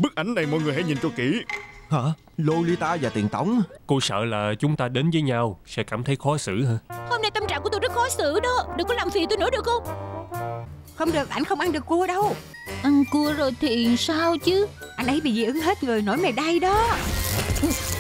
Bức ảnh này mọi người hãy nhìn cho kỹ. Hả? Lolita và Tiền Tống? Cô sợ là chúng ta đến với nhau sẽ cảm thấy khó xử hả? Hôm nay tâm trạng của tôi rất khó xử đó. Đừng có làm phiền tôi nữa được không? Không được, anh không ăn được cua đâu. Ăn cua rồi thì sao chứ? Anh ấy bị dị ứng hết người nổi mề đay đó.